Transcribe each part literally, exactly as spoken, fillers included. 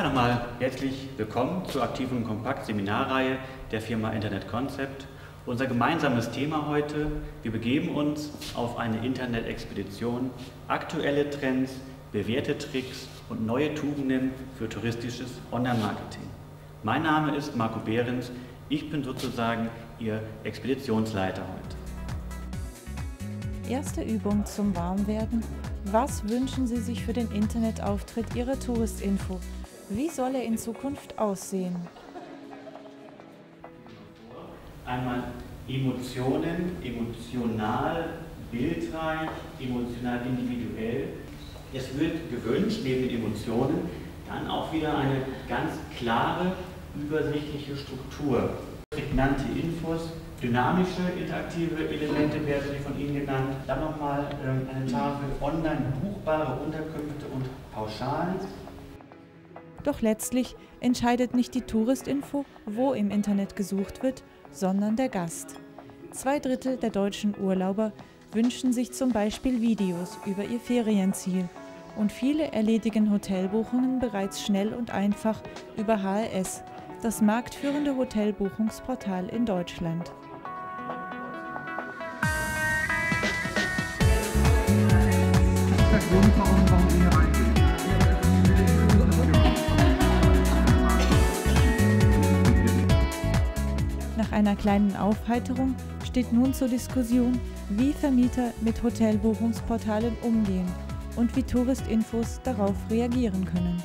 nochmal herzlich willkommen zur Aktiv und Kompakt Seminarreihe der Firma Internet Concept. Unser gemeinsames Thema heute: Wir begeben uns auf eine Internet-Expedition, aktuelle Trends, bewährte Tricks und neue Tugenden für touristisches Online-Marketing. Mein Name ist Marco Behrens, ich bin sozusagen Ihr Expeditionsleiter heute. Erste Übung zum Warmwerden. Was wünschen Sie sich für den Internetauftritt Ihrer Touristinfo? Wie soll er in Zukunft aussehen? Einmal Emotionen, emotional, bildreich, emotional individuell. Es wird gewünscht, neben den Emotionen, dann auch wieder eine ganz klare, übersichtliche Struktur. Prägnante Infos, dynamische, interaktive Elemente werden sie von Ihnen genannt. Dann nochmal ähm, eine Tafel online buchbare Unterkünfte und Pauschalen. Doch letztlich entscheidet nicht die Touristinfo, wo im Internet gesucht wird, sondern der Gast. Zwei Drittel der deutschen Urlauber wünschen sich zum Beispiel Videos über ihr Ferienziel. Und viele erledigen Hotelbuchungen bereits schnell und einfach über H R S, das marktführende Hotelbuchungsportal in Deutschland. Nach einer kleinen Aufheiterung steht nun zur Diskussion, wie Vermieter mit Hotelbuchungsportalen umgehen und wie Touristinfos darauf reagieren können.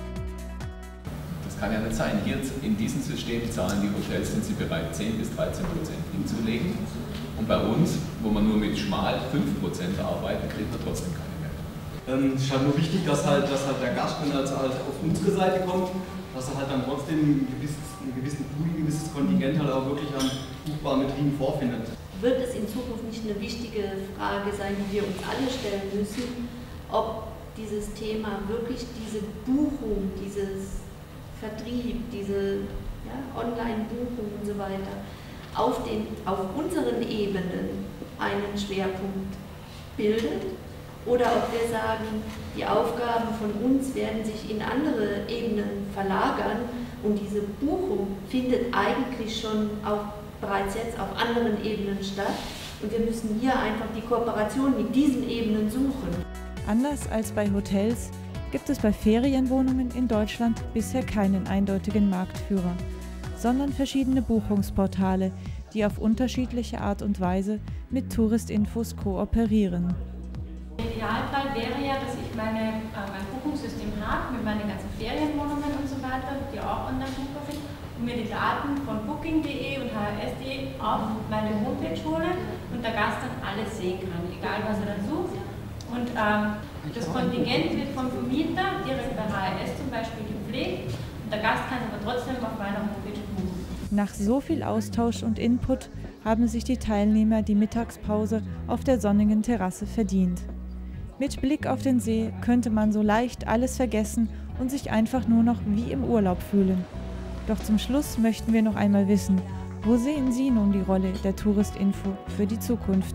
Das kann ja nicht sein. Hier in diesem System zahlen die Hotels, sind sie bereit, zehn bis dreizehn Prozent hinzulegen. Und bei uns, wo man nur mit schmal fünf Prozent arbeiten, kriegt man trotzdem keine mehr. Ähm, es ist halt nur wichtig, dass halt, dass halt der Gast, wenn er halt auf unsere Seite kommt, dass er halt dann trotzdem ein gewisses, einen gewissen Pool, ein gewisses Kontingent halt auch wirklich an buchbaren Betrieben vorfindet. Wird es in Zukunft nicht eine wichtige Frage sein, die wir uns alle stellen müssen, ob dieses Thema wirklich diese Buchung, dieses Vertrieb, diese ja, Online-Buchung und so weiter auf, den, auf unseren Ebenen einen Schwerpunkt bildet, oder ob wir sagen, die Aufgaben von uns werden sich in andere Ebenen verlagern und diese Buchung findet eigentlich schon auch bereits jetzt auf anderen Ebenen statt und wir müssen hier einfach die Kooperation mit diesen Ebenen suchen. Anders als bei Hotels gibt es bei Ferienwohnungen in Deutschland bisher keinen eindeutigen Marktführer, sondern verschiedene Buchungsportale, die auf unterschiedliche Art und Weise mit Touristinfos kooperieren. Der Idealfall wäre ja, dass ich meine, äh, mein Buchungssystem habe mit meinen ganzen Ferienwohnungen und so weiter, die auch online buchbar sind, und mir die Daten von Booking punkt de und H R S punkt de auf meine Homepage hole und der Gast dann alles sehen kann, egal was er dann sucht. Und ähm, das Kontingent wird vom Vermieter direkt bei H R S zum Beispiel gepflegt und der Gast kann aber trotzdem auf meiner Homepage buchen. Nach so viel Austausch und Input haben sich die Teilnehmer die Mittagspause auf der sonnigen Terrasse verdient. Mit Blick auf den See könnte man so leicht alles vergessen und sich einfach nur noch wie im Urlaub fühlen. Doch zum Schluss möchten wir noch einmal wissen, wo sehen Sie nun die Rolle der Touristinfo für die Zukunft?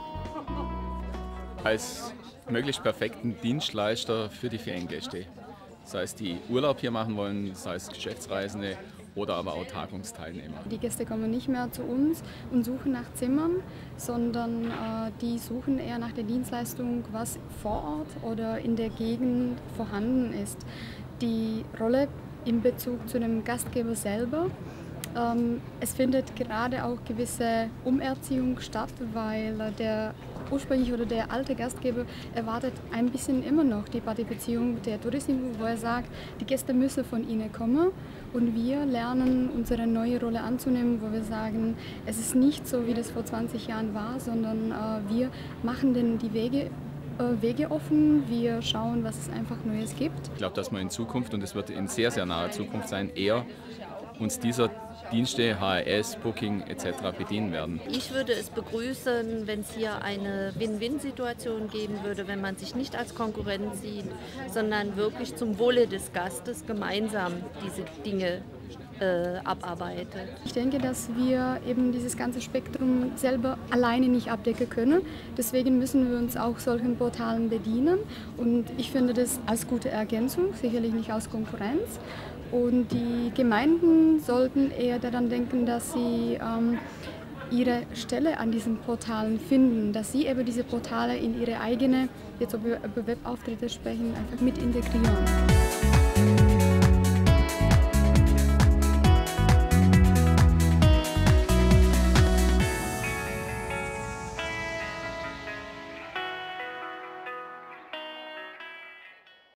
Als möglichst perfekten Dienstleister für die Feriengäste. Sei es die Urlaub hier machen wollen, sei es Geschäftsreisende oder aber auch Tagungsteilnehmer. Die Gäste kommen nicht mehr zu uns und suchen nach Zimmern, sondern äh, die suchen eher nach der Dienstleistung, was vor Ort oder in der Gegend vorhanden ist. Die Rolle in Bezug zu dem Gastgeber selber. Ähm, es findet gerade auch gewisse Umerziehung statt, weil der ursprünglich oder der alte Gastgeber erwartet ein bisschen immer noch die Partizipation der Touristinfo, wo er sagt, die Gäste müssen von ihnen kommen und wir lernen unsere neue Rolle anzunehmen, wo wir sagen, es ist nicht so, wie das vor zwanzig Jahren war, sondern äh, wir machen denn die Wege äh, Wege offen, wir schauen, was es einfach Neues gibt. Ich glaube, dass wir in Zukunft, und es wird in sehr, sehr naher Zukunft sein, eher uns dieser Dienste, H R S, Booking et cetera bedienen werden. Ich würde es begrüßen, wenn es hier eine Win-Win-Situation geben würde, wenn man sich nicht als Konkurrent sieht, sondern wirklich zum Wohle des Gastes gemeinsam diese Dinge äh, abarbeitet? Ich denke, dass wir eben dieses ganze Spektrum selber alleine nicht abdecken können. Deswegen müssen wir uns auch solchen Portalen bedienen. Und ich finde das als gute Ergänzung, sicherlich nicht als Konkurrenz. Und die Gemeinden sollten eher daran denken, dass sie ähm, ihre Stelle an diesen Portalen finden, dass sie eben diese Portale in ihre eigene, jetzt über Webauftritte sprechen, einfach mit integrieren.